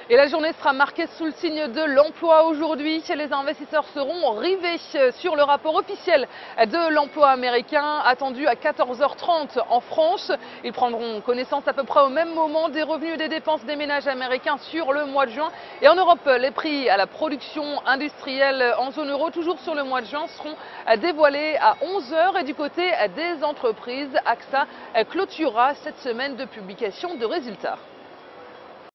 Et la journée sera marquée sous le signe de l'emploi aujourd'hui. Les investisseurs seront rivés sur le rapport officiel de l'emploi américain attendu à 14h30 en France. Ils prendront connaissance à peu près au même moment des revenus et des dépenses des ménages américains sur le mois de juin. Et en Europe, les prix à la production industrielle en zone euro, toujours sur le mois de juin, seront dévoilés à 11h. Et du côté des entreprises, AXA clôturera cette semaine de publication de résultats.